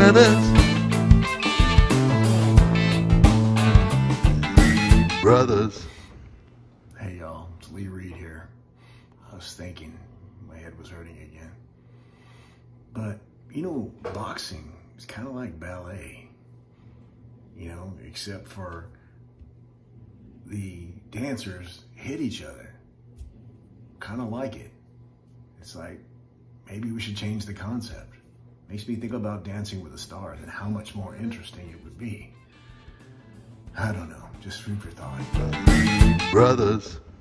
brothers, brothers. Hey y'all, it's Lee Reed here. I was thinking, my head was hurting again. But, you know, boxing is kind of like ballet, you know, except for the dancers hit each other. Kind of like it. It's like, maybe we should change the concept. Makes me think about Dancing with the Stars and how much more interesting it would be. I don't know, just food for thought. Brothers.